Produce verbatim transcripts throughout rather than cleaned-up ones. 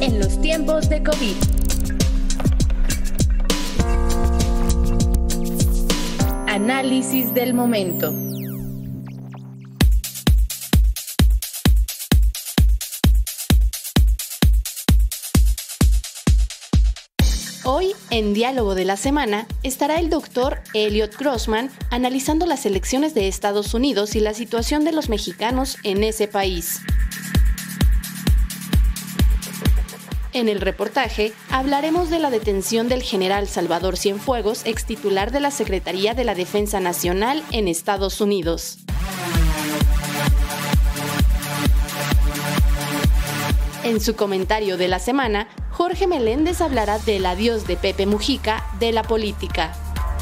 en los tiempos de COVID. Análisis del momento. Hoy, en Diálogo de la Semana, estará el doctor Elliot Grossman analizando las elecciones de Estados Unidos y la situación de los mexicanos en ese país. En el reportaje, hablaremos de la detención del general Salvador Cienfuegos, ex titular de la Secretaría de la Defensa Nacional en Estados Unidos. En su comentario de la semana, Jorge Meléndez hablará del adiós de Pepe Mujica de la política.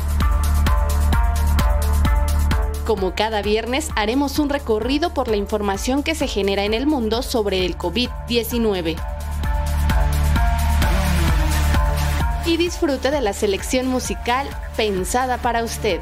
Como cada viernes, haremos un recorrido por la información que se genera en el mundo sobre el COVID diecinueve. Y disfrute de la selección musical pensada para usted.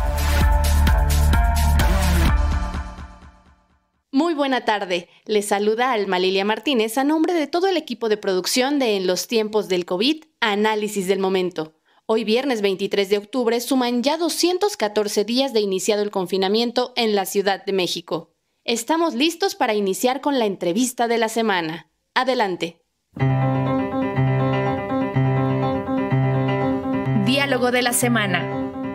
Muy buena tarde. Les saluda Alma Lilia Martínez a nombre de todo el equipo de producción de En los tiempos del COVID, Análisis del momento. Hoy viernes veintitrés de octubre suman ya doscientos catorce días de iniciado el confinamiento en la Ciudad de México. Estamos listos para iniciar con la entrevista de la semana. Adelante. Diálogo de la semana.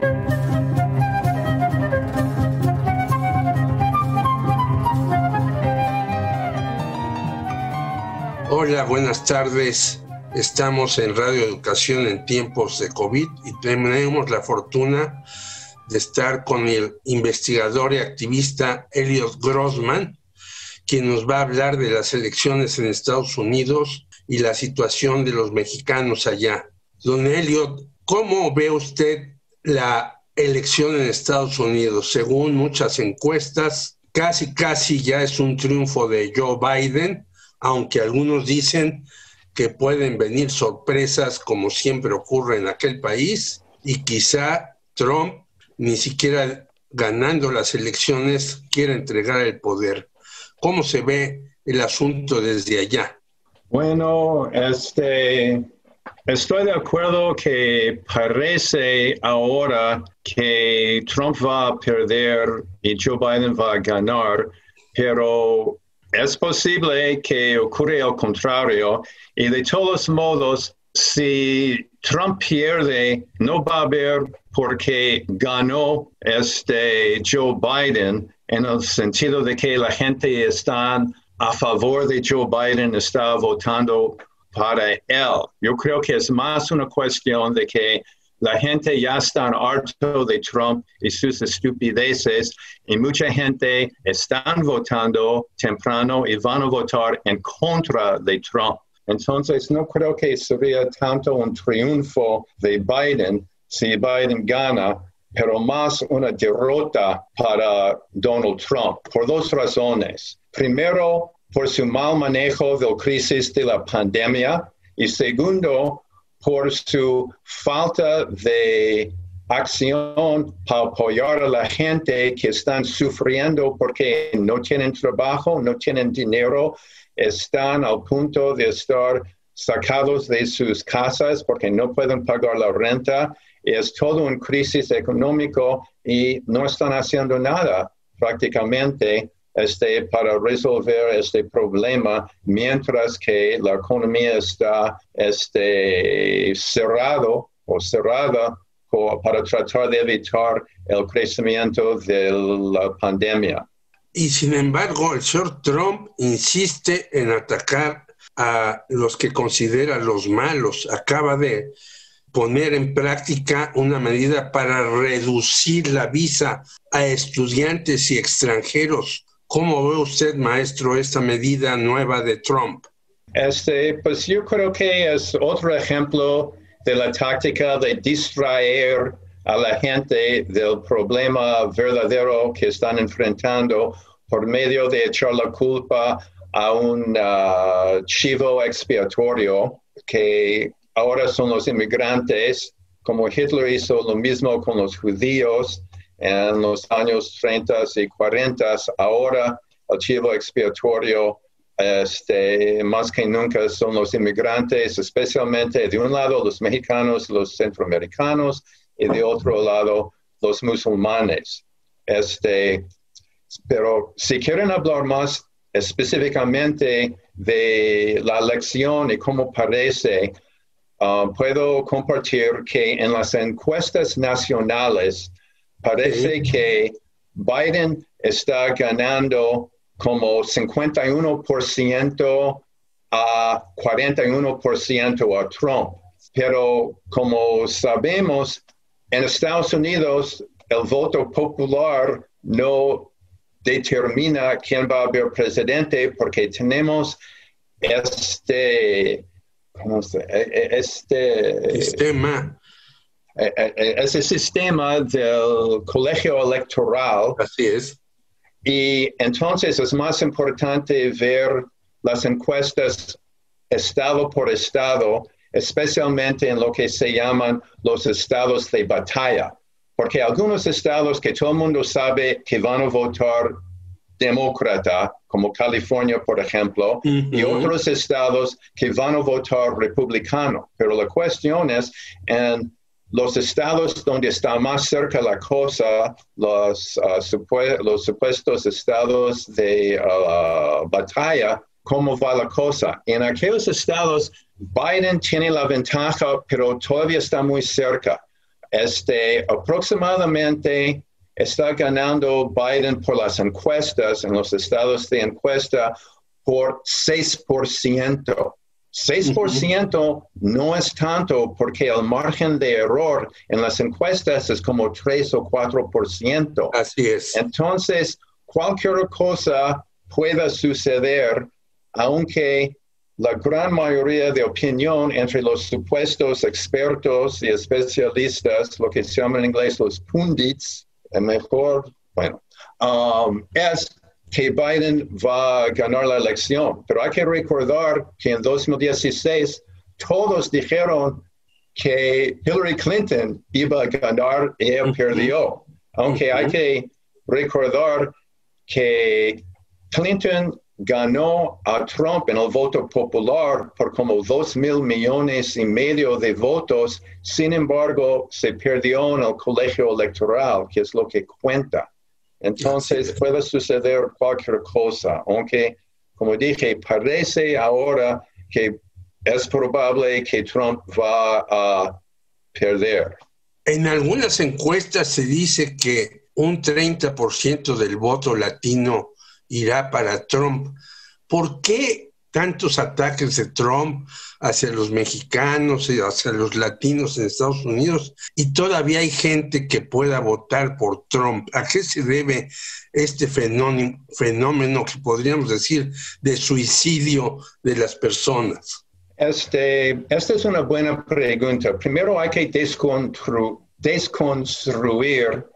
Hola, buenas tardes. Estamos en Radio Educación en tiempos de COVID y tenemos la fortuna de estar con el investigador y activista Elliot Grossman, quien nos va a hablar de las elecciones en Estados Unidos y la situación de los mexicanos allá. Don Elliot, ¿cómo ve usted la elección en Estados Unidos? Según muchas encuestas, casi casi ya es un triunfo de Joe Biden, aunque algunos dicen que pueden venir sorpresas como siempre ocurre en aquel país y quizá Trump, ni siquiera ganando las elecciones, quiera entregar el poder. ¿Cómo se ve el asunto desde allá? Bueno, este, estoy de acuerdo que parece ahora que Trump va a perder y Joe Biden va a ganar, pero es posible que ocurra al contrario, y de todos modos, si Trump pierde, no va a haber porque ganó este Joe Biden, en el sentido de que la gente está a favor de Joe Biden, está votando para él. Yo creo que es más una cuestión de que la gente ya está harto de Trump y sus estupideces y mucha gente está votando temprano y van a votar en contra de Trump. Entonces no creo que sería tanto un triunfo de Biden si Biden gana, pero más una derrota para Donald Trump por dos razones. Primero, por su mal manejo de la crisis de la pandemia y segundo, por su falta de acción para apoyar a la gente que están sufriendo porque no tienen trabajo, no tienen dinero, están al punto de estar sacados de sus casas porque no pueden pagar la renta. Es todo una crisis económica y no están haciendo nada prácticamente Este, para resolver este problema, mientras que la economía está este, cerrado o cerrada o para tratar de evitar el crecimiento de la pandemia. Y sin embargo, el señor Trump insiste en atacar a los que considera los malos. Acaba de poner en práctica una medida para reducir la visa a estudiantes y extranjeros. ¿Cómo ve usted, maestro, esta medida nueva de Trump? Este, pues yo creo que es otro ejemplo de la táctica de distraer a la gente del problema verdadero que están enfrentando por medio de echar la culpa a un uh, chivo expiatorio que ahora son los inmigrantes, como Hitler hizo lo mismo con los judíos en los años treinta y cuarenta. Ahora el chivo expiatorio Este, más que nunca son los inmigrantes, especialmente de un lado los mexicanos, los centroamericanos, y de otro lado los musulmanes. Este, pero si quieren hablar más específicamente de la elección y cómo parece, uh, puedo compartir que en las encuestas nacionales parece sí. que Biden está ganando como cincuenta y uno por ciento a cuarenta y uno por ciento a Trump. Pero como sabemos, en Estados Unidos el voto popular no determina quién va a ser presidente porque tenemos este, ¿cómo se, este sistema. Ese sistema del colegio electoral. Así es. Y entonces es más importante ver las encuestas estado por estado, especialmente en lo que se llaman los estados de batalla, porque algunos estados que todo el mundo sabe que van a votar demócrata, como California, por ejemplo, uh-huh. y otros estados que van a votar republicano. Pero la cuestión es, en los estados donde está más cerca la cosa, los, uh, supue- los supuestos estados de uh, batalla, ¿cómo va la cosa? En aquellos estados, Biden tiene la ventaja, pero todavía está muy cerca. Este, aproximadamente está ganando Biden por las encuestas, en los estados de encuesta, por seis por ciento. seis por ciento uh-huh. no es tanto porque el margen de error en las encuestas es como tres o cuatro por ciento. Así es. Entonces, cualquier cosa pueda suceder, aunque la gran mayoría de opinión entre los supuestos expertos y especialistas, lo que se llama en inglés los pundits, el mejor, bueno, um, es que Biden va a ganar la elección. Pero hay que recordar que en dos mil dieciséis todos dijeron que Hillary Clinton iba a ganar y ella uh-huh. perdió. Aunque uh-huh. hay que recordar que Clinton ganó a Trump en el voto popular por como dos mil millones y medio de votos. Sin embargo, se perdió en el colegio electoral, que es lo que cuenta. Entonces puede suceder cualquier cosa, aunque, como dije, parece ahora que es probable que Trump va a perder. En algunas encuestas se dice que un treinta por ciento del voto latino irá para Trump. ¿Por qué tantos ataques de Trump hacia los mexicanos y hacia los latinos en Estados Unidos y todavía hay gente que pueda votar por Trump? ¿A qué se debe este fenómeno, fenómeno que podríamos decir de suicidio de las personas? Este, esta es una buena pregunta. Primero hay que descontru- desconstruir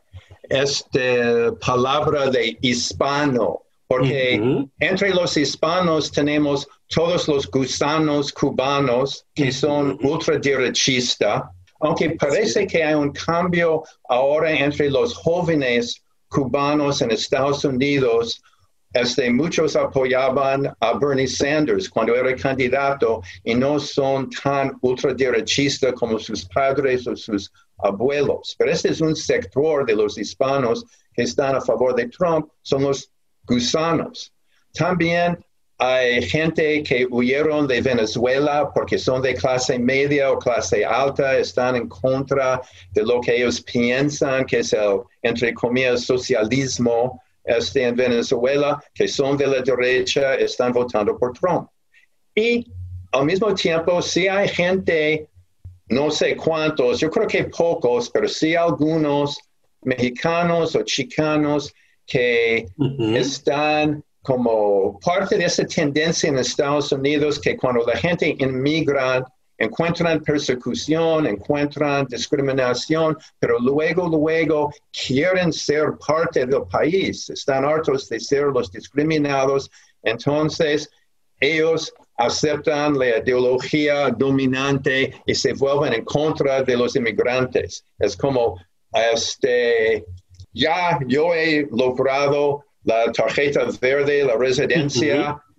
esta palabra de hispano. Porque uh-huh. entre los hispanos tenemos todos los gusanos cubanos que son uh-huh. ultraderechistas, aunque parece sí. que hay un cambio ahora entre los jóvenes cubanos en Estados Unidos. Este, muchos apoyaban a Bernie Sanders cuando era candidato y no son tan ultraderechistas como sus padres o sus abuelos. Pero este es un sector de los hispanos que están a favor de Trump, son los gusanos. También hay gente que huyeron de Venezuela porque son de clase media o clase alta, están en contra de lo que ellos piensan que es el, entre comillas, socialismo este, en Venezuela, que son de la derecha, están votando por Trump. Y al mismo tiempo, sí hay gente, no sé cuántos, yo creo que pocos, pero sí algunos mexicanos o chicanos que uh-huh. están como parte de esa tendencia en Estados Unidos que cuando la gente inmigra encuentran persecución, encuentran discriminación, pero luego, luego quieren ser parte del país, están hartos de ser los discriminados, entonces ellos aceptan la ideología dominante y se vuelven en contra de los inmigrantes. Es como, este, ya yo he logrado la tarjeta verde, la residencia, uh-huh.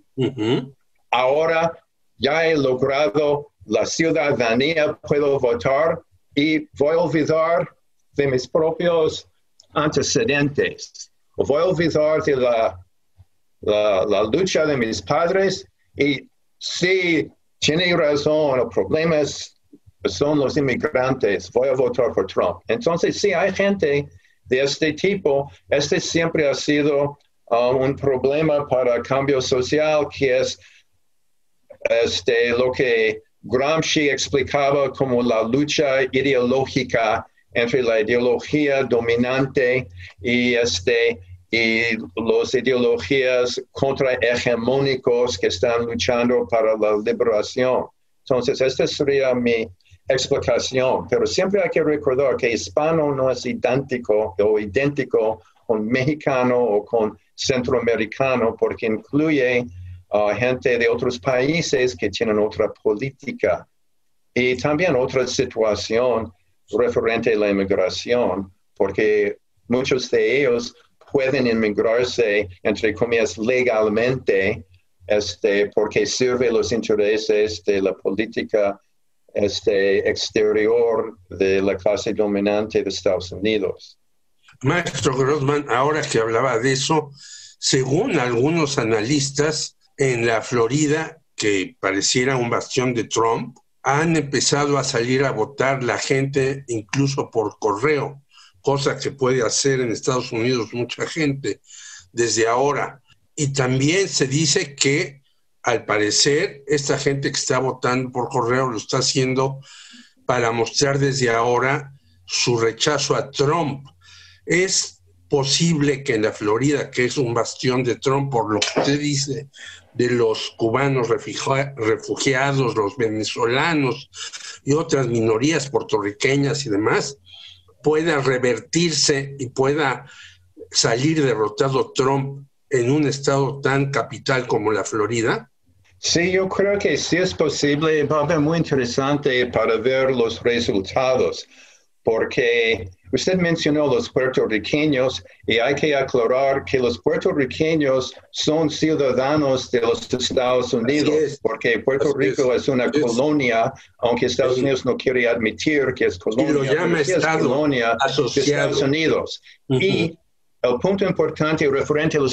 Uh-huh. Ahora ya he logrado la ciudadanía, puedo votar y voy a olvidar de mis propios antecedentes. Voy a olvidar de la, la, la lucha de mis padres y si tiene razón, el problema es, son los inmigrantes, voy a votar por Trump. Entonces, sí, hay gente de este tipo. Este siempre ha sido uh, un problema para el cambio social, que es este, lo que Gramsci explicaba como la lucha ideológica entre la ideología dominante y, este, y las ideologías contrahegemónicos que están luchando para la liberación. Entonces, esta sería mi explicación, pero siempre hay que recordar que hispano no es idéntico o idéntico con mexicano o con centroamericano, porque incluye uh, gente de otros países que tienen otra política y también otra situación referente a la inmigración, porque muchos de ellos pueden inmigrarse, entre comillas, legalmente, este, porque sirve los intereses de la política este, exterior de la clase dominante de Estados Unidos. Maestro Grossman, ahora que hablaba de eso, según algunos analistas, en la Florida, que pareciera un bastión de Trump, han empezado a salir a votar la gente incluso por correo, cosa que puede hacer en Estados Unidos mucha gente desde ahora. Y también se dice que, al parecer, esta gente que está votando por correo lo está haciendo para mostrar desde ahora su rechazo a Trump. Es posible que en la Florida, que es un bastión de Trump, por lo que usted dice, de los cubanos refugiados, los venezolanos y otras minorías puertorriqueñas y demás, pueda revertirse y pueda salir derrotado Trump en un estado tan capital como la Florida? Sí, yo creo que sí es posible. Va a ser muy interesante para ver los resultados, porque usted mencionó los puertorriqueños y hay que aclarar que los puertorriqueños son ciudadanos de los Estados Unidos, porque Puerto Rico es. es una Así colonia, es. aunque Estados sí. Unidos no quiere admitir que es colonia, y lo llama sí estado es colonia asociado. de Estados Unidos. Uh-huh. Y el punto importante referente a los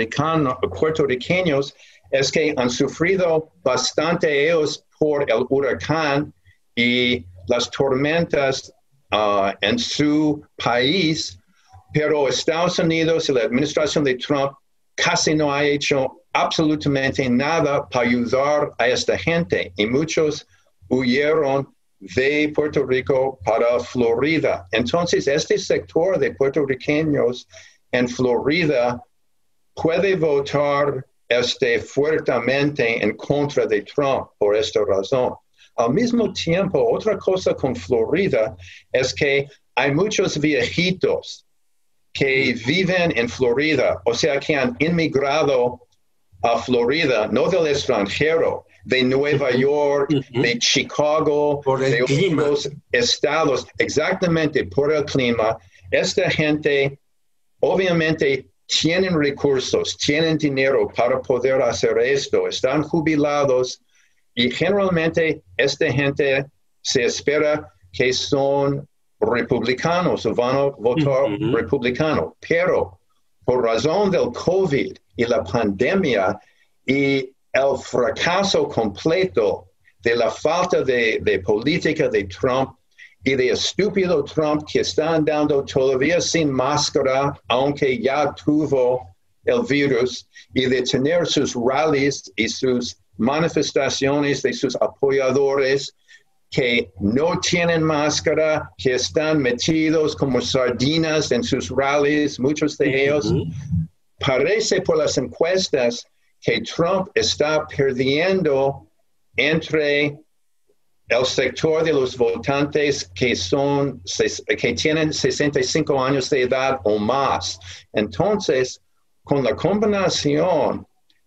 puertorriqueños es que han sufrido bastante ellos por el huracán y las tormentas uh, en su país, pero Estados Unidos y la administración de Trump casi no ha hecho absolutamente nada para ayudar a esta gente, y muchos huyeron de Puerto Rico para Florida. Entonces, este sector de puertorriqueños en Florida puede votar este, fuertemente en contra de Trump por esta razón. Al mismo tiempo, otra cosa con Florida es que hay muchos viejitos que viven en Florida, o sea, que han inmigrado a Florida, no del extranjero, de Nueva York, uh-huh. de Chicago, de clima. Otros estados, exactamente por el clima. Esta gente, obviamente, tienen recursos, tienen dinero para poder hacer esto, están jubilados, y generalmente esta gente se espera que son republicanos o van a votar uh-huh. republicano, pero por razón del COVID y la pandemia y el fracaso completo de la falta de, de política de Trump y de estúpido Trump que está andando todavía sin máscara, aunque ya tuvo el virus, y de tener sus rallies y sus manifestaciones de sus apoyadores que no tienen máscara, que están metidos como sardinas en sus rallies, muchos de ellos. Uh-huh. Parece por las encuestas que Trump está perdiendo entre el sector de los votantes que son, que tienen sesenta y cinco años de edad o más. Entonces, con la combinación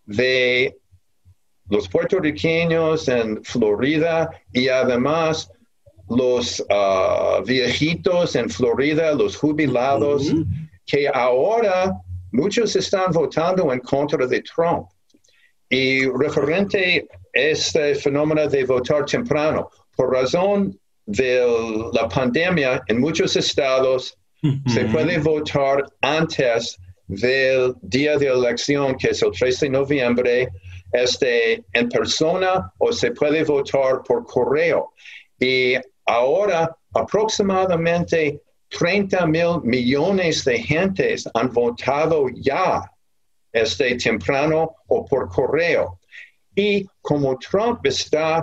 de los puertorriqueños en Florida y además los uh, viejitos en Florida, los jubilados, uh-huh. que ahora muchos están votando en contra de Trump. Y referente a este fenómeno de votar temprano, por razón de la pandemia, en muchos estados uh-huh. se puede votar antes del día de elección, que es el tres de noviembre, este, en persona, o se puede votar por correo. Y ahora aproximadamente treinta mil millones de gentes han votado ya este, temprano o por correo. Y como Trump está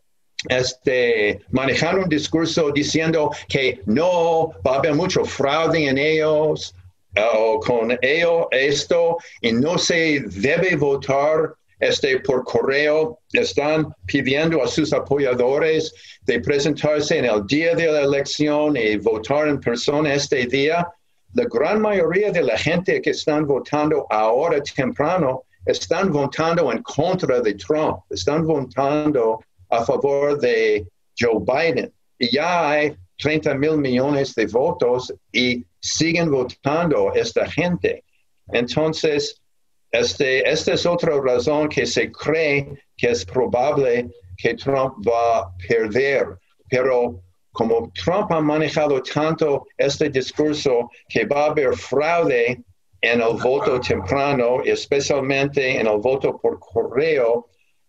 este, manejando un discurso diciendo que no va a haber mucho fraude en ellos, o uh, con ello esto, y no se debe votar este, por correo, están pidiendo a sus apoyadores de presentarse en el día de la elección y votar en persona este día. La gran mayoría de la gente que están votando ahora temprano están votando en contra de Trump, están votando a favor de Joe Biden. Y ya hay treinta mil millones de votos y siguen votando esta gente. Entonces, este, esta es otra razón que se cree que es probable que Trump va a perder. Pero como Trump ha manejado tanto este discurso que va a haber fraude en el voto temprano, especialmente en el voto por correo,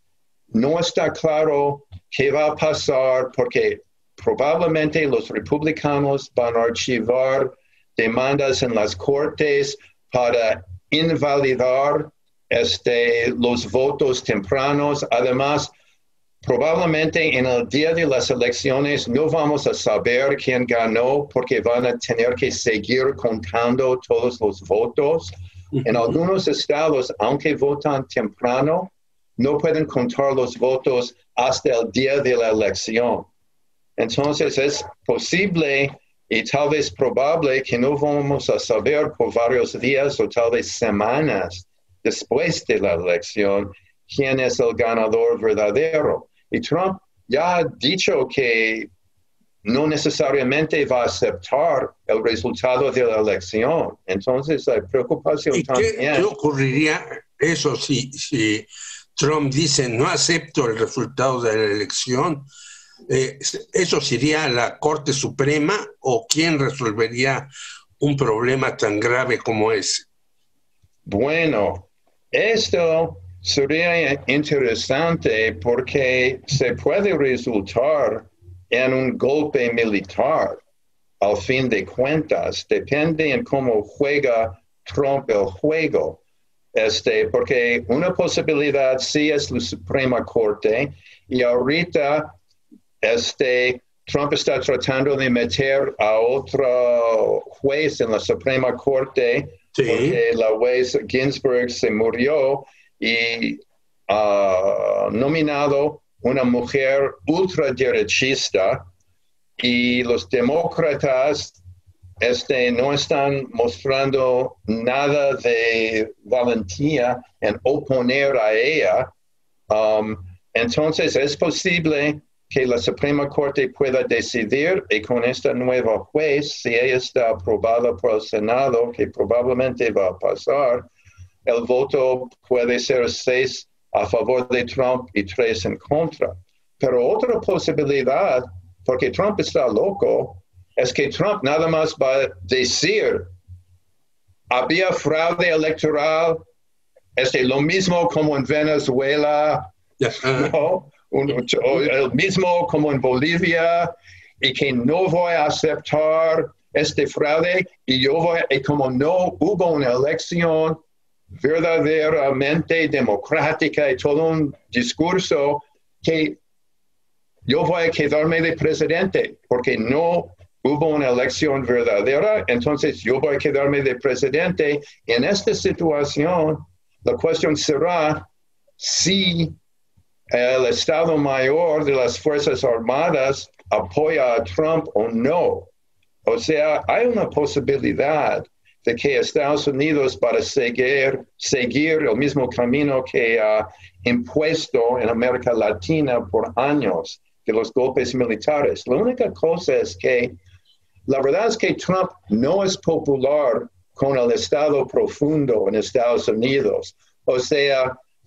no está claro qué va a pasar porque probablemente los republicanos van a archivar demandas en las cortes para invalidar este, los votos tempranos. Además, probablemente en el día de las elecciones no vamos a saber quién ganó porque van a tener que seguir contando todos los votos. En algunos estados, aunque votan temprano, no pueden contar los votos hasta el día de la elección. Entonces es posible y tal vez probable que no vamos a saber por varios días o tal vez semanas después de la elección quién es el ganador verdadero. Y Trump ya ha dicho que no necesariamente va a aceptar el resultado de la elección. Entonces hay preocupación ¿Y también. ¿Qué, qué ocurriría eso si, si Trump dice no acepto el resultado de la elección? Eh, ¿Eso sería la Corte Suprema o quién resolvería un problema tan grave como ese? Bueno, esto sería interesante porque se puede resultar en un golpe militar. Al fin de cuentas, depende en cómo juega Trump el juego. Este, porque una posibilidad sí es la Suprema Corte y ahorita este, Trump está tratando de meter a otro juez en la Suprema Corte sí. porque la juez Ginsburg se murió y ha uh, nominado una mujer ultraderechista y los demócratas este, no están mostrando nada de valentía en oponer a ella. Um, entonces es posible que la Suprema Corte pueda decidir y con esta nueva juez, si ella está aprobada por el Senado, que probablemente va a pasar, el voto puede ser seis a favor de Trump y tres en contra. Pero otra posibilidad, porque Trump está loco, es que Trump nada más va a decir, había fraude electoral, es lo mismo como en Venezuela, ¿no? Un, el mismo como en Bolivia, y que no voy a aceptar este fraude, y yo voy, y como no hubo una elección verdaderamente democrática y todo un discurso, que yo voy a quedarme de presidente, porque no hubo una elección verdadera, entonces yo voy a quedarme de presidente. En esta situación, la cuestión será si el Estado Mayor de las Fuerzas Armadas apoya a Trump o no. O sea, hay una posibilidad de que Estados Unidos para seguir, seguir el mismo camino que ha impuesto en América Latina por años, de los golpes militares. La única cosa es que la verdad es que Trump no es popular con el Estado profundo en Estados Unidos. O sea,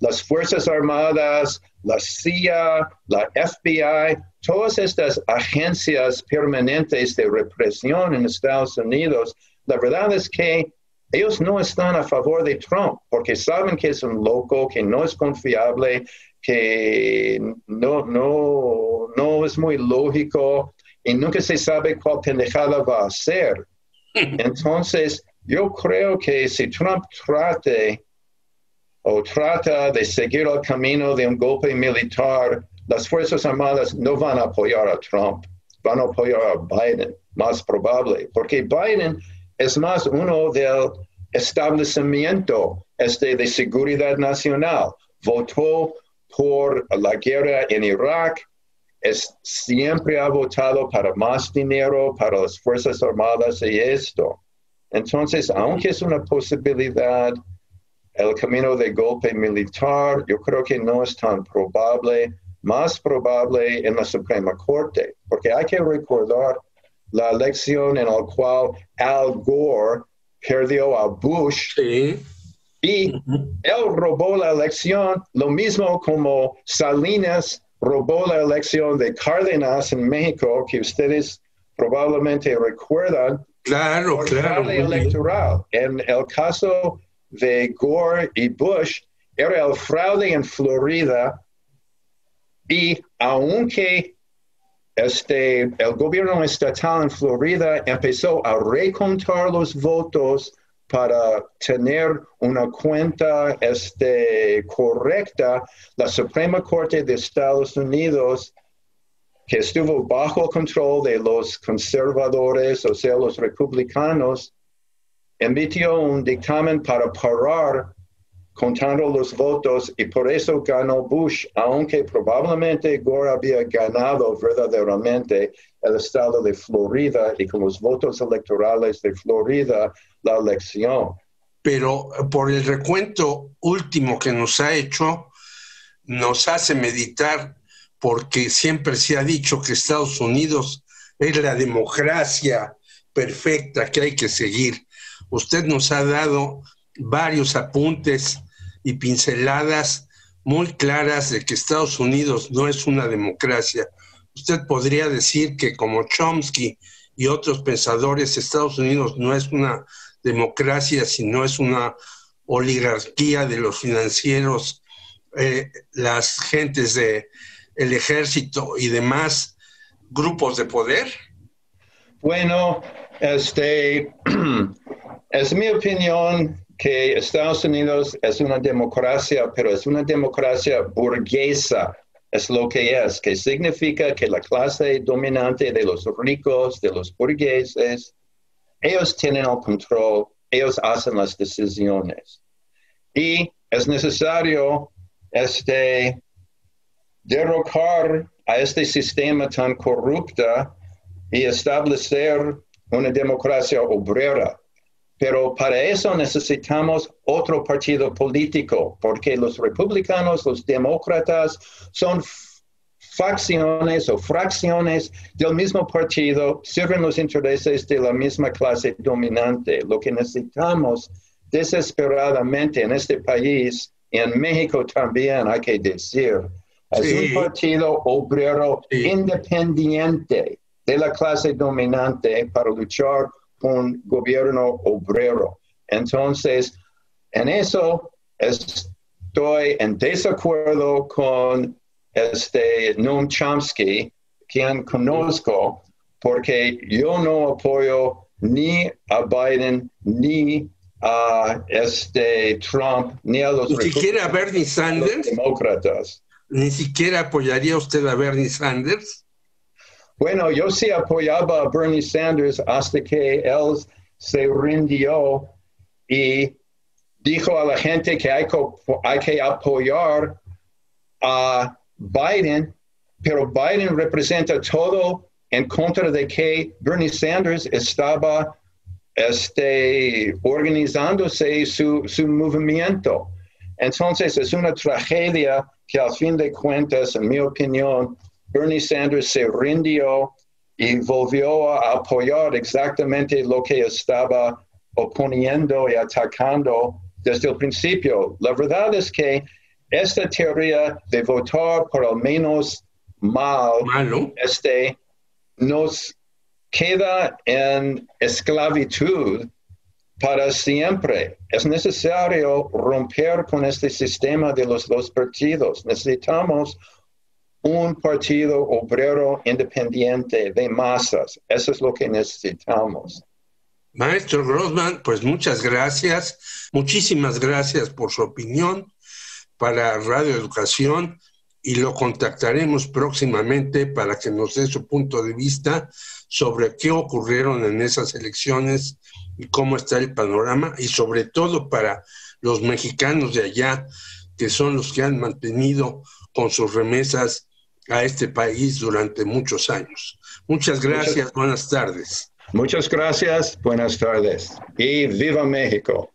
las Fuerzas Armadas, la C I A, la F B I, todas estas agencias permanentes de represión en Estados Unidos, la verdad es que ellos no están a favor de Trump porque saben que es un loco, que no es confiable, que no, no, no es muy lógico y nunca se sabe cuál pendejada va a hacer. Entonces, yo creo que si Trump trate o trata de seguir el camino de un golpe militar, las Fuerzas Armadas no van a apoyar a Trump, van a apoyar a Biden, más probable, porque Biden es más uno del establecimiento este, de seguridad nacional. Votó por la guerra en Irak, es, siempre ha votado para más dinero para las Fuerzas Armadas y esto. Entonces, aunque es una posibilidad, el camino de golpe militar, yo creo que no es tan probable, más probable en la Suprema Corte, porque hay que recordar la elección en la cual Al Gore perdió a Bush, sí. Y él robó la elección, lo mismo como Salinas robó la elección de Cárdenas en México, que ustedes probablemente recuerdan. Claro, claro. Electoral. En el caso de Gore y Bush, era el fraude en Florida, y aunque este, el gobierno estatal en Florida empezó a recontar los votos para tener una cuenta este, correcta, la Suprema Corte de Estados Unidos, que estuvo bajo el control de los conservadores, o sea, los republicanos, emitió un dictamen para parar contando los votos, y por eso ganó Bush, aunque probablemente Gore había ganado verdaderamente el estado de Florida y con los votos electorales de Florida la elección. Pero por el recuento último que nos ha hecho, nos hace meditar, porque siempre se ha dicho que Estados Unidos es la democracia perfecta que hay que seguir. Usted nos ha dado varios apuntes y pinceladas muy claras de que Estados Unidos no es una democracia. Usted podría decir que, como Chomsky y otros pensadores, Estados Unidos no es una democracia, sino es una oligarquía de los financieros, eh, las gentes del ejército y demás grupos de poder. Bueno, este, es mi opinión que Estados Unidos es una democracia, pero es una democracia burguesa, es lo que es, que significa que la clase dominante de los ricos, de los burgueses, ellos tienen el control, ellos hacen las decisiones. Y es necesario este, derrocar a este sistema tan corrupto y establecer una democracia obrera. Pero para eso necesitamos otro partido político, porque los republicanos, los demócratas, son facciones o fracciones del mismo partido, sirven los intereses de la misma clase dominante. Lo que necesitamos desesperadamente en este país, y en México también hay que decir, es sí. un partido obrero sí. independiente de la clase dominante para luchar con gobierno obrero. Entonces, en eso estoy en desacuerdo con este Noam Chomsky, quien conozco, porque yo no apoyo ni a Biden, ni a este Trump, ni a los ni siquiera a Bernie Sanders, demócratas. ¿Ni siquiera apoyaría usted a Bernie Sanders? Bueno, yo sí apoyaba a Bernie Sanders hasta que él se rindió y dijo a la gente que hay que, hay que apoyar a Biden, pero Biden representa todo en contra de que Bernie Sanders estaba este, organizándose su, su movimiento. Entonces es una tragedia que al fin de cuentas, en mi opinión, Bernie Sanders se rindió y volvió a apoyar exactamente lo que estaba oponiendo y atacando desde el principio. La verdad es que esta teoría de votar por al menos mal, malo, este, nos queda en esclavitud para siempre. Es necesario romper con este sistema de los dos partidos. Necesitamos un partido obrero independiente de masas. Eso es lo que necesitamos. Maestro Grossman, pues muchas gracias. Muchísimas gracias por su opinión para Radio Educación y lo contactaremos próximamente para que nos dé su punto de vista sobre qué ocurrieron en esas elecciones y cómo está el panorama, y sobre todo para los mexicanos de allá, que son los que han mantenido con sus remesas a este país durante muchos años. Muchas gracias, muchas, buenas tardes. Muchas gracias, buenas tardes y viva México.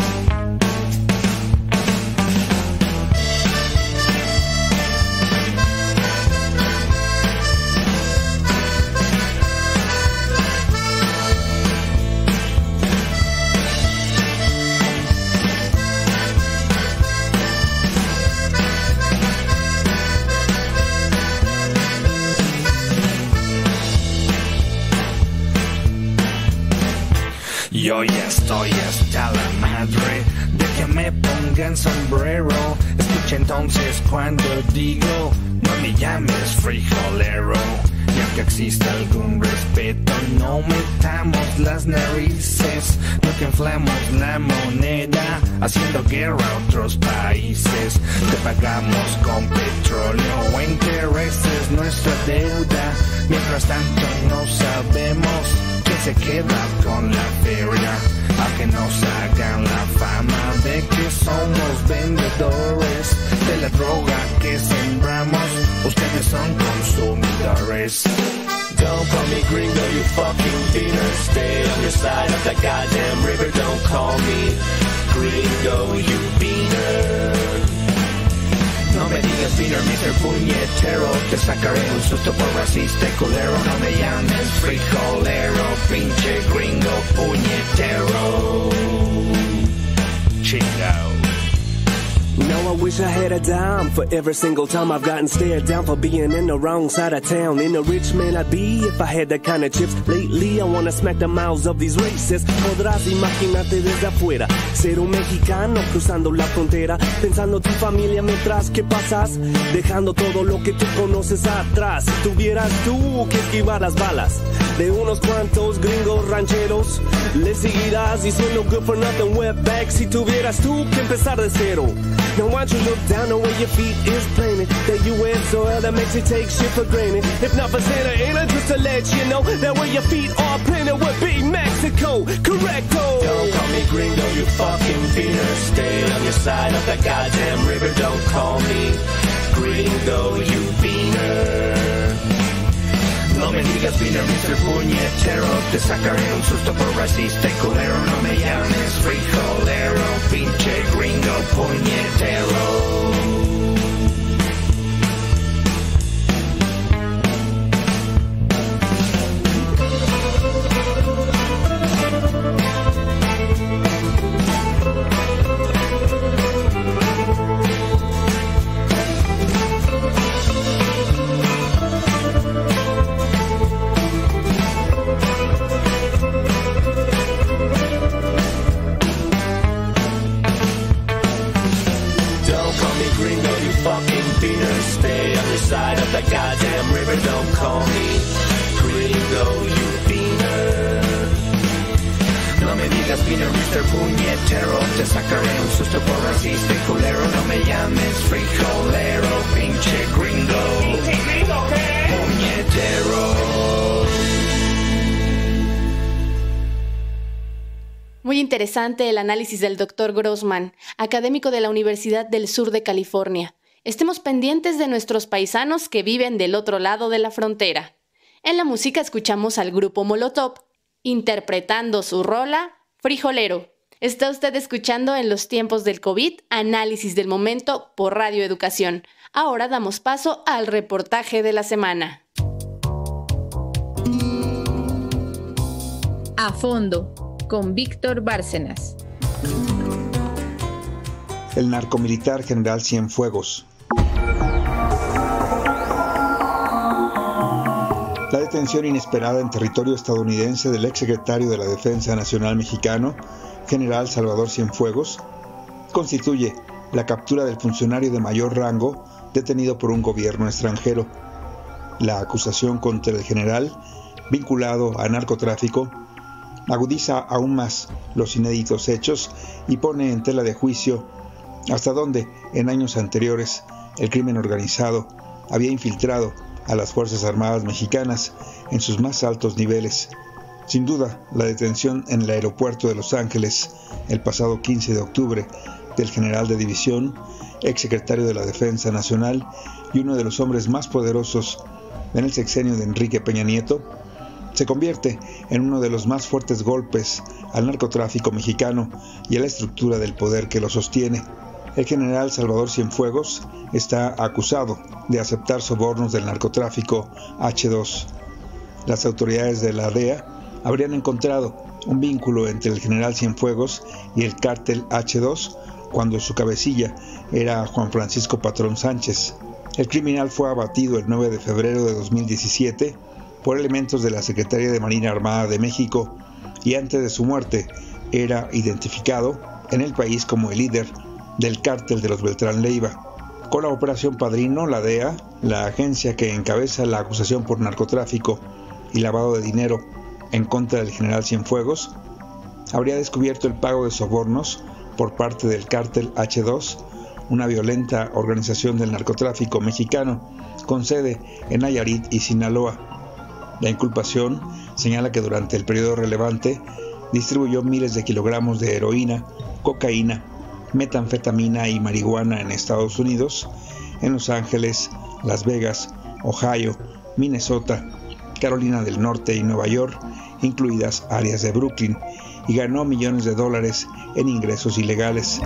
Yo ya estoy hasta la madre de que me pongan sombrero. Escucha entonces cuando digo, no me llames frijolero. Y aunque exista algún respeto, no metamos las narices. No que inflamos la moneda, haciendo guerra a otros países. Te pagamos con petróleo o intereses nuestra deuda. Mientras tanto no sabemos se queda con la feria, a que nos hagan la fama de que somos vendedores de la droga que sembramos. Ustedes son consumidores. Don't call me gringo, you fucking beaner. Stay on your side of the goddamn river. Don't call me gringo, you beaner. No me digas beaner, mister Puñetero. Te sacaré un susto por racista y culero. No me llames frijolero, pinche gringo puñetero. Chingao. Now I wish I had a dime for every single time I've gotten stared down for being in the wrong side of town. In a rich man I'd be if I had that kind of chips. Lately I wanna smack the mouths of these racists. Podrás imaginarte desde afuera ser un mexicano cruzando la frontera, pensando tu familia mientras que pasas, dejando todo lo que tú conoces atrás. Si tuvieras tú que esquivar las balas de unos cuantos gringos rancheros, le seguirás diciendo good for nothing wetback. Si tuvieras tú que empezar de cero, now why don't you look down the way your feet is planted? That U S soil that makes you take shit for granted. If not for Santa Ana, just to let you know that where your feet are planted would be Mexico. Correcto. Don't call me gringo, you fucking beaner. Stay on your side of the goddamn river. Don't call me gringo, you beaner. No me digas beaner, mister Puñetero. Te sacaré un susto por racista y culero. No me llames frijolero, pinche gringo puñetero. Side of the goddamn river, don't call me gringo, you beaner. No me digas beaner, mister Puñetero. Te sacaré un susto por racista y culero. No me llames frijolero, pinche gringo. ¿Pinche gringo qué? Puñetero. Muy interesante el análisis del doctor Grossman, académico de la Universidad del Sur de California. Estemos pendientes de nuestros paisanos que viven del otro lado de la frontera. En la música escuchamos al grupo Molotov interpretando su rola Frijolero. Está usted escuchando En los tiempos del COVID, análisis del momento por Radio Educación. Ahora damos paso al reportaje de la semana. A fondo, con Víctor Bárcenas. el narcomilitar general Cienfuegos. La detención inesperada en territorio estadounidense del exsecretario de la Defensa Nacional mexicano, general Salvador Cienfuegos, constituye la captura del funcionario de mayor rango detenido por un gobierno extranjero. La acusación contra el general, vinculado a narcotráfico, agudiza aún más los inéditos hechos y pone en tela de juicio hasta dónde, en años anteriores, el crimen organizado había infiltrado a las Fuerzas Armadas mexicanas en sus más altos niveles. Sin duda, la detención en el aeropuerto de Los Ángeles el pasado quince de octubre del general de división, exsecretario de la Defensa Nacional y uno de los hombres más poderosos en el sexenio de Enrique Peña Nieto, se convierte en uno de los más fuertes golpes al narcotráfico mexicano y a la estructura del poder que lo sostiene. El general Salvador Cienfuegos está acusado de aceptar sobornos del narcotráfico hache dos. Las autoridades de la D E A habrían encontrado un vínculo entre el general Cienfuegos y el cártel hache dos cuando su cabecilla era Juan Francisco Patrón Sánchez. El criminal fue abatido el nueve de febrero de dos mil diecisiete por elementos de la Secretaría de Marina Armada de México y antes de su muerte era identificado en el país como el líder del cártel de los Beltrán Leiva. Con la Operación Padrino, la D E A, la agencia que encabeza la acusación por narcotráfico y lavado de dinero en contra del general Cienfuegos, habría descubierto el pago de sobornos por parte del cártel hache dos, una violenta organización del narcotráfico mexicano con sede en Nayarit y Sinaloa. La inculpación señala que durante el periodo relevante distribuyó miles de kilogramos de heroína, cocaína, metanfetamina y marihuana en Estados Unidos, en Los Ángeles, Las Vegas, Ohio, Minnesota, Carolina del Norte y Nueva York, incluidas áreas de Brooklyn, y ganó millones de dólares en ingresos ilegales.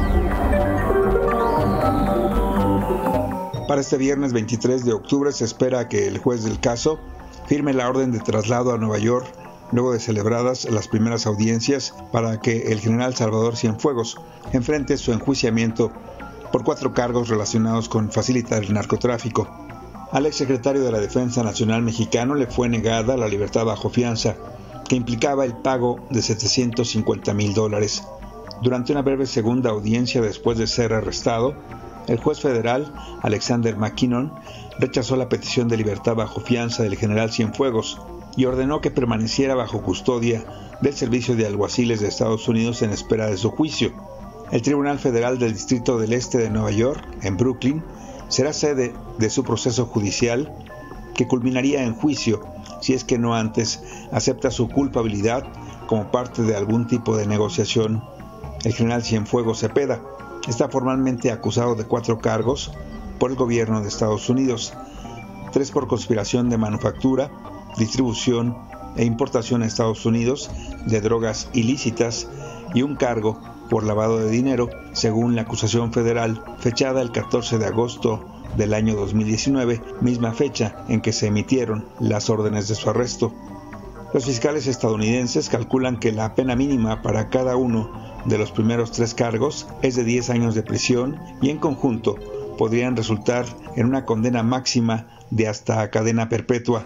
Para este viernes veintitrés de octubre se espera que el juez del caso firme la orden de traslado a Nueva York luego de celebradas las primeras audiencias para que el general Salvador Cienfuegos enfrente su enjuiciamiento por cuatro cargos relacionados con facilitar el narcotráfico. Al exsecretario de la Defensa Nacional mexicano le fue negada la libertad bajo fianza, que implicaba el pago de setecientos cincuenta mil dólares. Durante una breve segunda audiencia después de ser arrestado, el juez federal Alexander McKinnon rechazó la petición de libertad bajo fianza del general Cienfuegos y ordenó que permaneciera bajo custodia del Servicio de Alguaciles de Estados Unidos en espera de su juicio. El Tribunal Federal del Distrito del Este de Nueva York, en Brooklyn, será sede de su proceso judicial, que culminaría en juicio si es que no antes acepta su culpabilidad como parte de algún tipo de negociación. El general Cienfuegos Cepeda está formalmente acusado de cuatro cargos por el gobierno de Estados Unidos, tres por conspiración de manufactura, distribución e importación a Estados Unidos de drogas ilícitas y un cargo por lavado de dinero, según la acusación federal fechada el catorce de agosto del año dos mil diecinueve, misma fecha en que se emitieron las órdenes de su arresto. Los fiscales estadounidenses calculan que la pena mínima para cada uno de los primeros tres cargos es de diez años de prisión y en conjunto podrían resultar en una condena máxima de hasta cadena perpetua.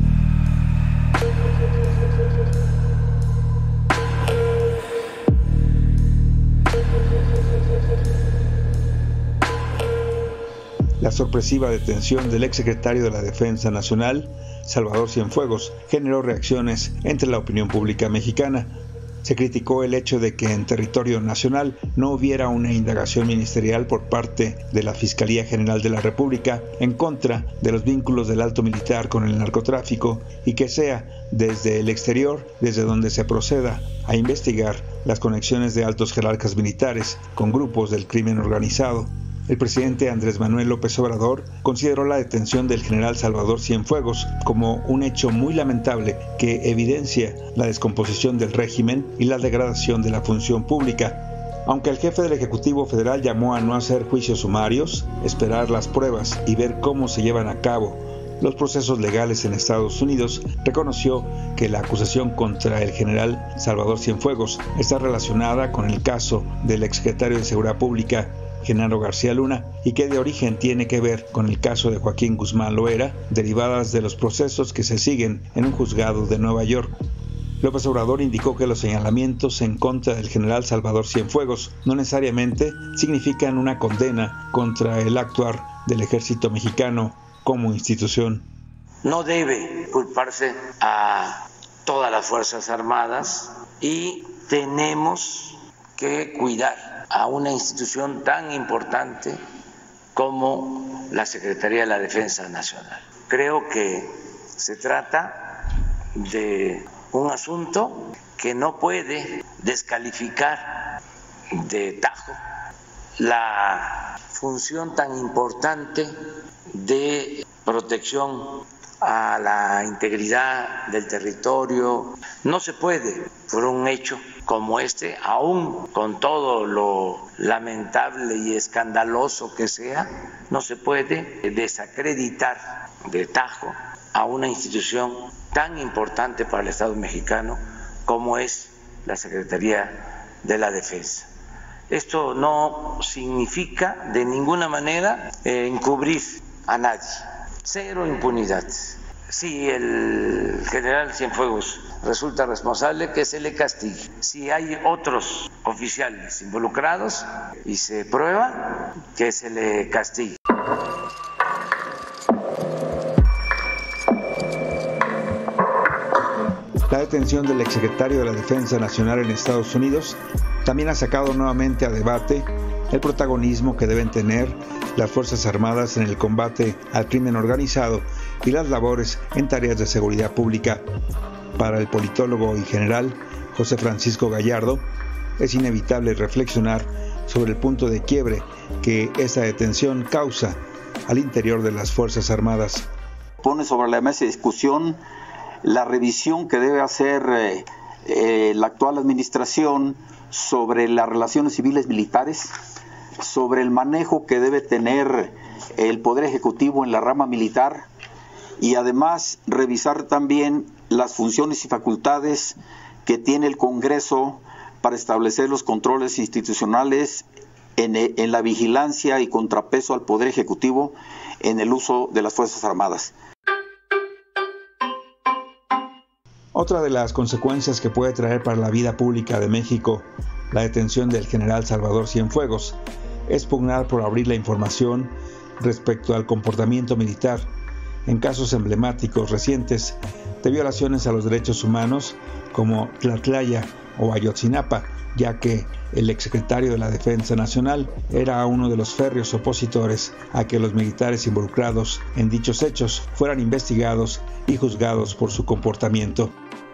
La sorpresiva detención del exsecretario de la Defensa Nacional, Salvador Cienfuegos, generó reacciones entre la opinión pública mexicana. Se criticó el hecho de que en territorio nacional no hubiera una indagación ministerial por parte de la Fiscalía General de la República en contra de los vínculos del alto militar con el narcotráfico y que sea desde el exterior desde donde se proceda a investigar las conexiones de altos jerarcas militares con grupos del crimen organizado. El presidente Andrés Manuel López Obrador consideró la detención del general Salvador Cienfuegos como un hecho muy lamentable que evidencia la descomposición del régimen y la degradación de la función pública. Aunque el jefe del Ejecutivo Federal llamó a no hacer juicios sumarios, esperar las pruebas y ver cómo se llevan a cabo los procesos legales en Estados Unidos, reconoció que la acusación contra el general Salvador Cienfuegos está relacionada con el caso del exsecretario de Seguridad Pública, Genaro García Luna, y que de origen tiene que ver con el caso de Joaquín Guzmán Loera, derivadas de los procesos que se siguen en un juzgado de Nueva York. López Obrador indicó que los señalamientos en contra del general Salvador Cienfuegos no necesariamente significan una condena contra el actuar del ejército mexicano como institución. No debe culparse a todas las Fuerzas Armadas y tenemos que cuidar a una institución tan importante como la Secretaría de la Defensa Nacional. Creo que se trata de un asunto que no puede descalificar de tajo la función tan importante de protección a la integridad del territorio. No se puede, por un hecho como este, aún con todo lo lamentable y escandaloso que sea, no se puede desacreditar de tajo a una institución tan importante para el Estado mexicano como es la Secretaría de la Defensa. Esto no significa de ninguna manera eh, encubrir a nadie. Cero impunidad. Si el general Cienfuegos resulta responsable, que se le castigue. Si hay otros oficiales involucrados y se prueba, que se le castigue. La detención del exsecretario de la Defensa Nacional en Estados Unidos también ha sacado nuevamente a debate el protagonismo que deben tener las Fuerzas Armadas en el combate al crimen organizado y las labores en tareas de seguridad pública. Para el politólogo y general José Francisco Gallardo, es inevitable reflexionar sobre el punto de quiebre que esta detención causa al interior de las Fuerzas Armadas. Pone sobre la mesa de discusión la revisión que debe hacer eh, eh, la actual administración sobre las relaciones civiles militares, sobre el manejo que debe tener el Poder Ejecutivo en la rama militar y además revisar también las funciones y facultades que tiene el Congreso para establecer los controles institucionales en, en la vigilancia y contrapeso al Poder Ejecutivo en el uso de las Fuerzas Armadas. Otra de las consecuencias que puede traer para la vida pública de México la detención del general Salvador Cienfuegos es pugnar por abrir la información respecto al comportamiento militar en casos emblemáticos recientes de violaciones a los derechos humanos como Tlatlaya o Ayotzinapa, ya que el exsecretario de la Defensa Nacional era uno de los férreos opositores a que los militares involucrados en dichos hechos fueran investigados y juzgados por su comportamiento.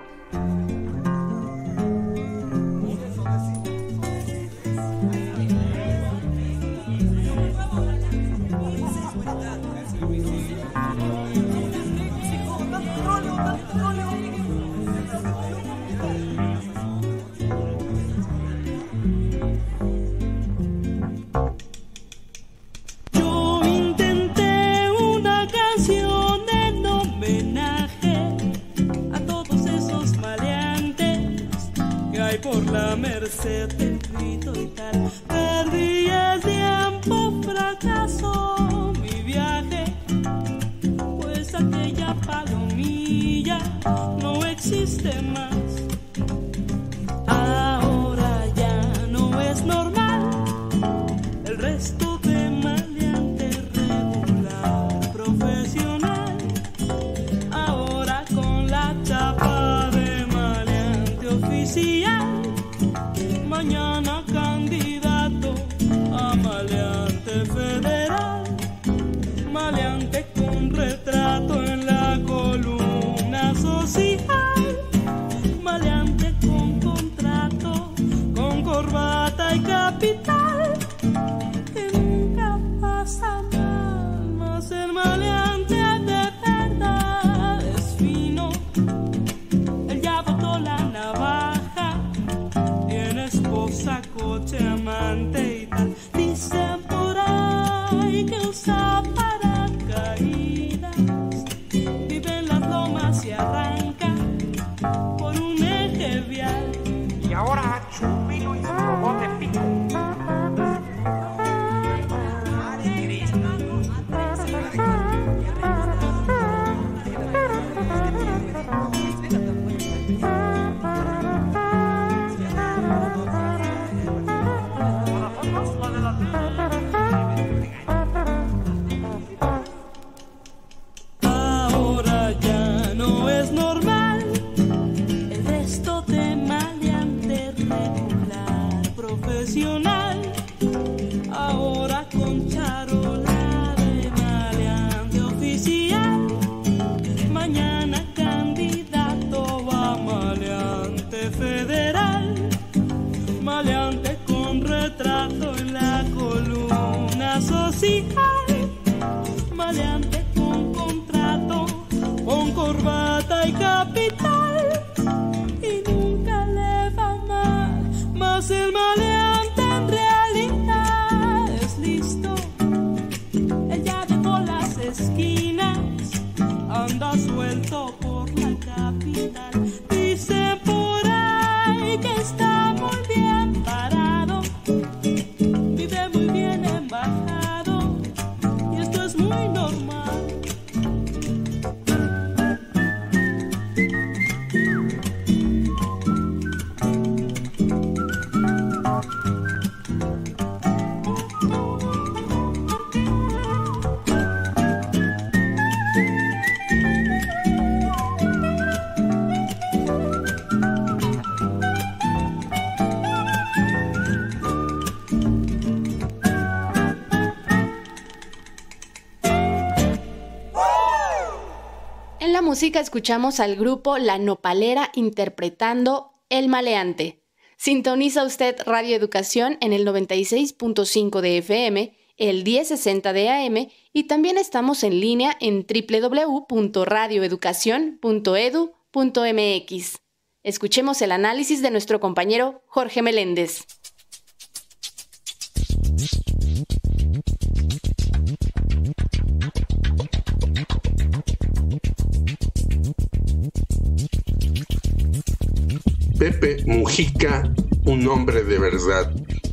Por la merced del grito y tal, perdí el tiempo, fracaso mi viaje, pues aquella palomilla no existe más. Ahora ya no es normal el resto de maleante regular profesional, ahora con la chapa de maleante oficial. Mañana candidato a maleante federal, maleante con retrato en la columna social, maleante con contrato, con corbata y capital, que nunca pasa mal, mas el maleante de verdad es fino, él ya botó la navaja maleante con contrato, con corbata y capital, y nunca le va mal, mas el maleante en realidad es listo. Él ya dejó las esquinas, anda suelto por la capital. Dice por ahí que está muy bien parado, vive muy bien embajado, y esto es muy normal. En la música escuchamos al grupo La Nopalera interpretando El Maleante. Sintoniza usted Radio Educación en el noventa y seis punto cinco de F M, el diez sesenta de A M y también estamos en línea en doble u doble u doble u punto radio educación punto e d u punto m x. Escuchemos el análisis de nuestro compañero Jorge Meléndez. Pepe Mujica, un hombre de verdad.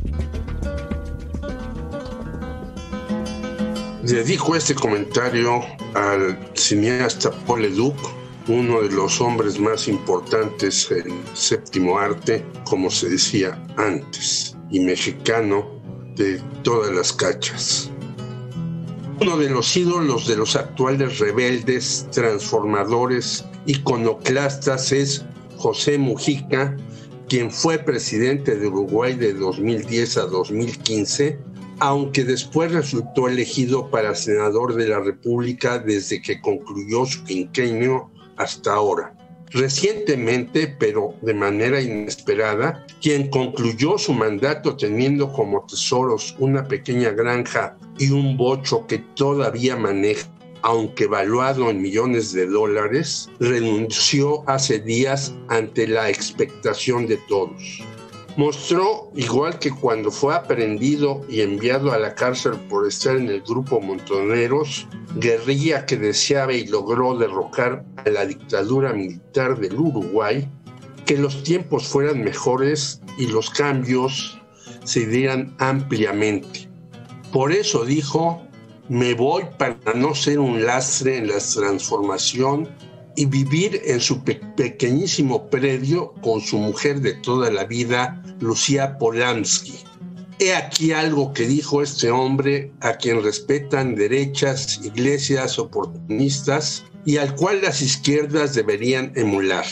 Dedico este comentario al cineasta Paul Leduc, uno de los hombres más importantes del séptimo arte, como se decía antes, y mexicano de todas las cachas. Uno de los ídolos de los actuales rebeldes, transformadores, iconoclastas es José Mujica, quien fue presidente de Uruguay de dos mil diez a dos mil quince, aunque después resultó elegido para senador de la República desde que concluyó su quinquenio hasta ahora. Recientemente, pero de manera inesperada, quien concluyó su mandato teniendo como tesoros una pequeña granja y un bocho que todavía maneja, aunque valuado en millones de dólares, renunció hace días ante la expectación de todos. Mostró, igual que cuando fue aprehendido y enviado a la cárcel por estar en el grupo Montoneros, guerrilla que deseaba y logró derrocar a la dictadura militar del Uruguay, que los tiempos fueran mejores y los cambios se dieran ampliamente. Por eso dijo: me voy para no ser un lastre en la transformación y vivir en su pe- pequeñísimo predio con su mujer de toda la vida, Lucía Polanski. He aquí algo que dijo este hombre a quien respetan derechas, iglesias oportunistas y al cual las izquierdas deberían emular.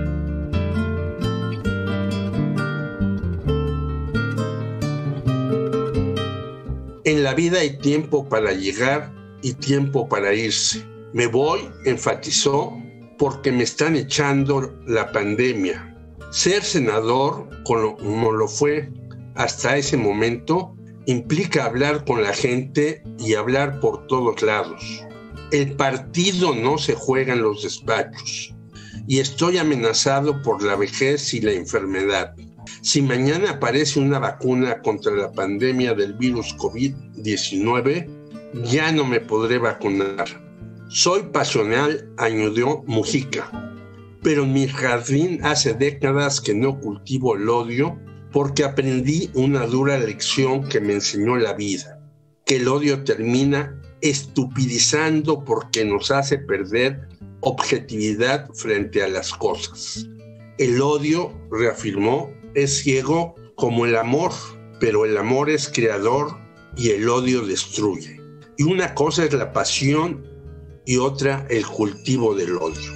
En la vida hay tiempo para llegar y tiempo para irse. Me voy, enfatizó, porque me están echando la pandemia. Ser senador, como lo fue hasta ese momento, implica hablar con la gente y hablar por todos lados. El partido no se juega en los despachos y estoy amenazado por la vejez y la enfermedad. Si mañana aparece una vacuna contra la pandemia del virus COVID diecinueve, ya no me podré vacunar. Soy pasional, añadió Mujica, pero en mi jardín hace décadas que no cultivo el odio porque aprendí una dura lección que me enseñó la vida, que el odio termina estupidizando porque nos hace perder objetividad frente a las cosas. El odio, reafirmó, es ciego como el amor, pero el amor es creador y el odio destruye. Y una cosa es la pasión y otra el cultivo del odio.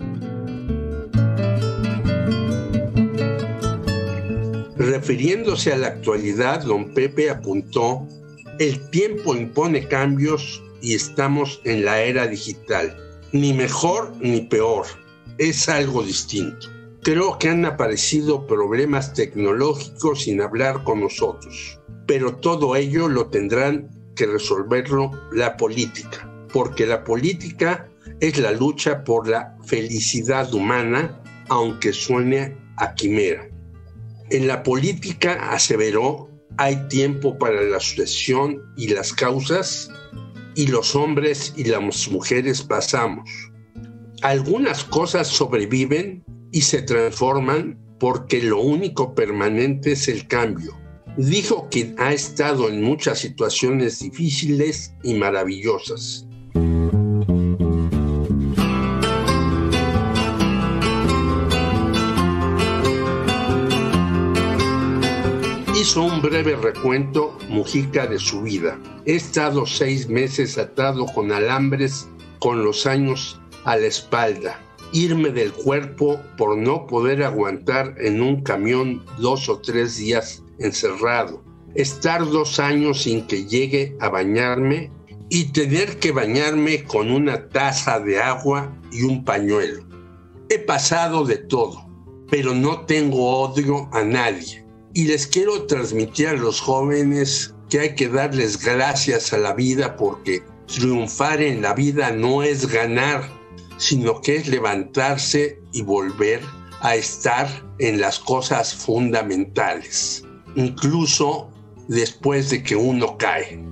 Refiriéndose a la actualidad, don Pepe apuntó: el tiempo impone cambios y estamos en la era digital. Ni mejor ni peor, es algo distinto. Creo que han aparecido problemas tecnológicos sin hablar con nosotros, pero todo ello lo tendrán que resolverlo la política. porque la política es la lucha por la felicidad humana, aunque suene a quimera. En la política, aseveró, hay tiempo para la sucesión y las causas, y los hombres y las mujeres pasamos. Algunas cosas sobreviven y se transforman porque lo único permanente es el cambio, dijo quien ha estado en muchas situaciones difíciles y maravillosas. Hizo un breve recuento Mujica de su vida. He estado seis meses atado con alambres, con los años a la espalda. Irme del cuerpo por no poder aguantar en un camión dos o tres días encerrado. Estar dos años sin que llegue a bañarme y tener que bañarme con una taza de agua y un pañuelo. He pasado de todo, pero no tengo odio a nadie. Y les quiero transmitir a los jóvenes que hay que darles gracias a la vida porque triunfar en la vida no es ganar, sino que es levantarse y volver a estar en las cosas fundamentales, incluso después de que uno cae.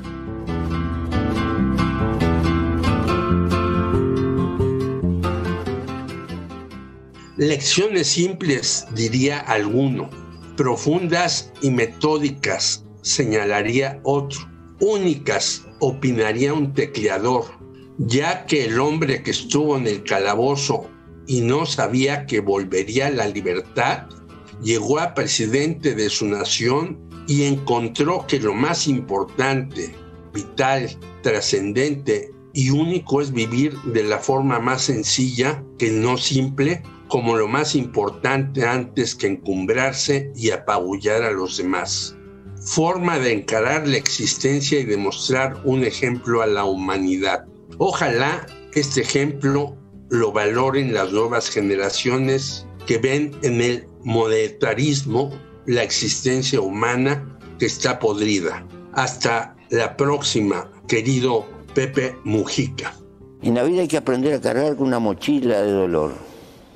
Lecciones simples, diría alguno. Profundas y metódicas, señalaría otro. Únicas, opinaría un tecleador, ya que el hombre que estuvo en el calabozo y no sabía que volvería a la libertad, llegó a presidente de su nación y encontró que lo más importante, vital, trascendente y único es vivir de la forma más sencilla que no simple, como lo más importante antes que encumbrarse y apabullar a los demás. Forma de encarar la existencia y demostrar un ejemplo a la humanidad. Ojalá este ejemplo lo valoren las nuevas generaciones que ven en el monetarismo la existencia humana que está podrida. Hasta la próxima, querido Pepe Mujica. En la vida hay que aprender a cargar con una mochila de dolor,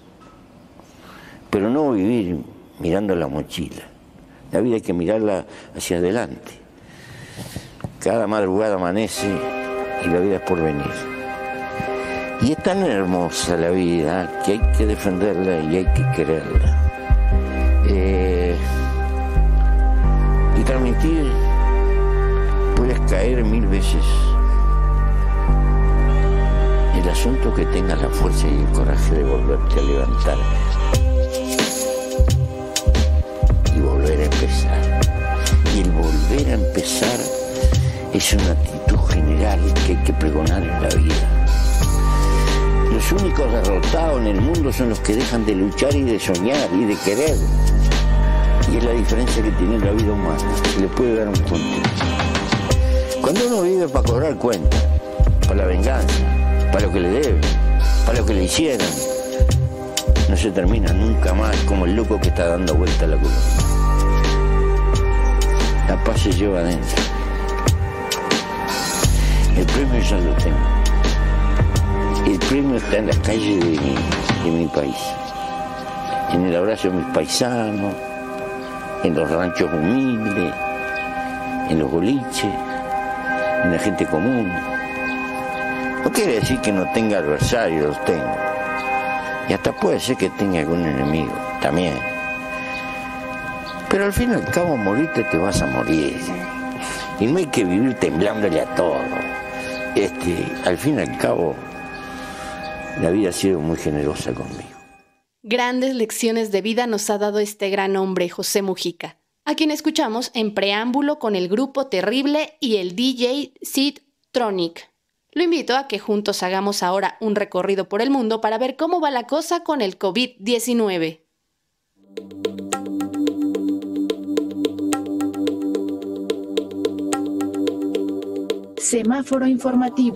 pero no vivir mirando la mochila. La vida hay que mirarla hacia adelante. Cada madrugada amanece y la vida es por venir. Y es tan hermosa la vida que hay que defenderla y hay que quererla. Eh, y transmitir, puedes caer mil veces. El asunto que tengas la fuerza y el coraje de volverte a levantar. Volver a empezar. Y el volver a empezar es una actitud general que hay que pregonar en la vida. Los únicos derrotados en el mundo son los que dejan de luchar y de soñar y de querer. Y es la diferencia que tiene la vida humana. Se le puede dar un punto. Cuando uno vive para cobrar cuenta, para la venganza, para lo que le deben, para lo que le hicieron, no se termina nunca más como el loco que está dando vuelta a la columna. La paz se lleva adentro. El premio ya lo tengo. El premio está en las calles de mi, de mi país. En el abrazo de mis paisanos, en los ranchos humildes, en los boliches, en la gente común. No quiere decir que no tenga adversarios, los tengo. Y hasta puede ser que tenga algún enemigo, también. Pero al fin y al cabo, morirte te vas a morir. Y no hay que vivir temblándole a todo. Este, al fin y al cabo, la vida ha sido muy generosa conmigo. Grandes lecciones de vida nos ha dado este gran hombre, José Mujica, a quien escuchamos en preámbulo con el grupo Terrible y el D J Sid Tronic. Lo invito a que juntos hagamos ahora un recorrido por el mundo para ver cómo va la cosa con el COVID diecinueve. Semáforo informativo.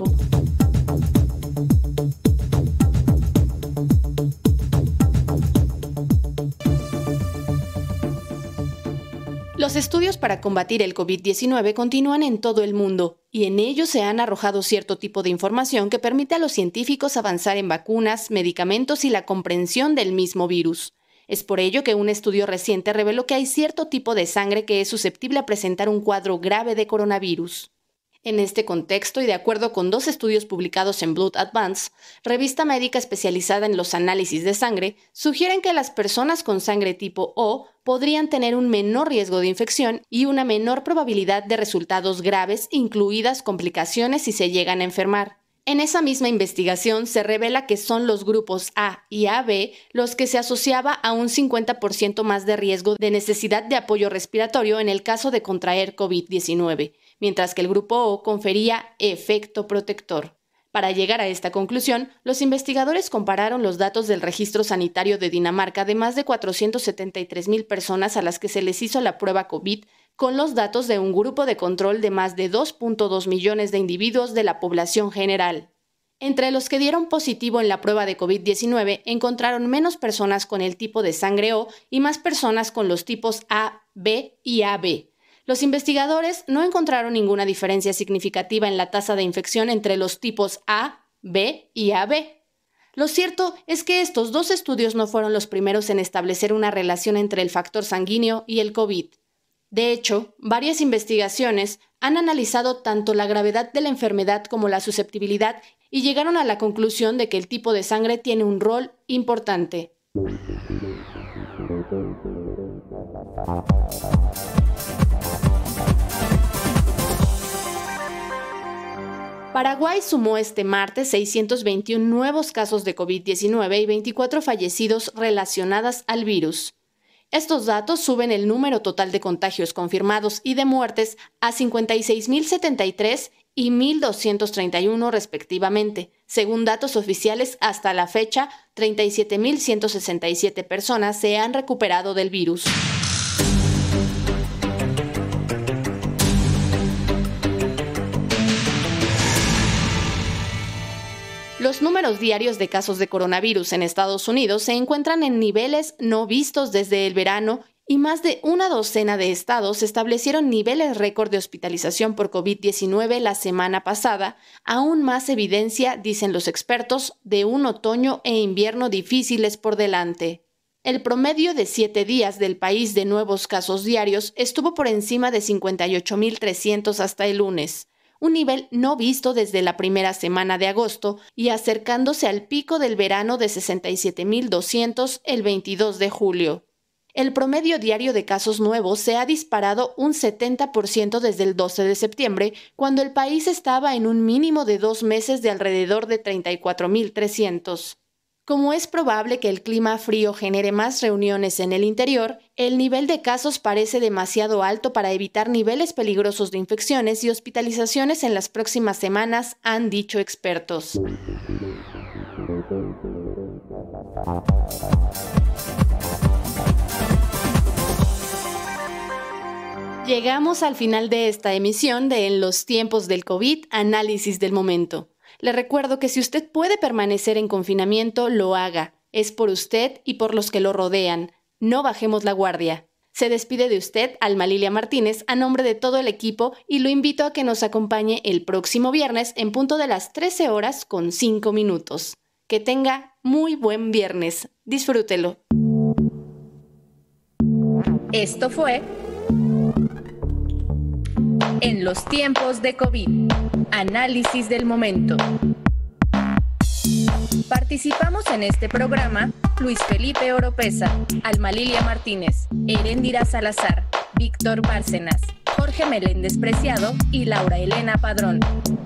Los estudios para combatir el COVID diecinueve continúan en todo el mundo y en ellos se han arrojado cierto tipo de información que permite a los científicos avanzar en vacunas, medicamentos y la comprensión del mismo virus. Es por ello que un estudio reciente reveló que hay cierto tipo de sangre que es susceptible a presentar un cuadro grave de coronavirus. En este contexto, y de acuerdo con dos estudios publicados en Blood Advance, revista médica especializada en los análisis de sangre, sugieren que las personas con sangre tipo O podrían tener un menor riesgo de infección y una menor probabilidad de resultados graves, incluidas complicaciones si se llegan a enfermar. En esa misma investigación se revela que son los grupos A y A B los que se asociaba a un cincuenta por ciento más de riesgo de necesidad de apoyo respiratorio en el caso de contraer COVID diecinueve, mientras que el grupo O confería efecto protector. Para llegar a esta conclusión, los investigadores compararon los datos del registro sanitario de Dinamarca de más de cuatrocientos setenta y tres mil personas a las que se les hizo la prueba COVID con los datos de un grupo de control de más de dos punto dos millones de individuos de la población general. Entre los que dieron positivo en la prueba de COVID diecinueve, encontraron menos personas con el tipo de sangre O y más personas con los tipos A, B y A B. Los investigadores no encontraron ninguna diferencia significativa en la tasa de infección entre los tipos A, B y A B. Lo cierto es que estos dos estudios no fueron los primeros en establecer una relación entre el factor sanguíneo y el COVID. De hecho, varias investigaciones han analizado tanto la gravedad de la enfermedad como la susceptibilidad y llegaron a la conclusión de que el tipo de sangre tiene un rol importante. Paraguay sumó este martes seiscientos veintiún nuevos casos de COVID diecinueve y veinticuatro fallecidos relacionados al virus. Estos datos suben el número total de contagios confirmados y de muertes a cincuenta y seis mil setenta y tres y mil doscientos treinta y uno respectivamente. Según datos oficiales, hasta la fecha, treinta y siete mil ciento sesenta y siete personas se han recuperado del virus. Los números diarios de casos de coronavirus en Estados Unidos se encuentran en niveles no vistos desde el verano y más de una docena de estados establecieron niveles récord de hospitalización por COVID diecinueve la semana pasada, aún más evidencia, dicen los expertos, de un otoño e invierno difíciles por delante. El promedio de siete días del país de nuevos casos diarios estuvo por encima de cincuenta y ocho mil trescientos hasta el lunes. Un nivel no visto desde la primera semana de agosto y acercándose al pico del verano de sesenta y siete mil doscientos el veintidós de julio. El promedio diario de casos nuevos se ha disparado un setenta por ciento desde el doce de septiembre, cuando el país estaba en un mínimo de dos meses de alrededor de treinta y cuatro mil trescientos. Como es probable que el clima frío genere más reuniones en el interior, el nivel de casos parece demasiado alto para evitar niveles peligrosos de infecciones y hospitalizaciones en las próximas semanas, han dicho expertos. Llegamos al final de esta emisión de En los tiempos del COVID, análisis del momento. Le recuerdo que si usted puede permanecer en confinamiento, lo haga. Es por usted y por los que lo rodean. No bajemos la guardia. Se despide de usted Alma Lilia Martínez a nombre de todo el equipo y lo invito a que nos acompañe el próximo viernes en punto de las trece horas con cinco minutos. Que tenga muy buen viernes. Disfrútelo. Esto fue En los tiempos de COVID. Análisis del momento. Participamos en este programa Luis Felipe Oropesa, Alma Lilia Martínez, Heréndira Salazar, Víctor Bárcenas, Jorge Meléndez Preciado y Laura Elena Padrón.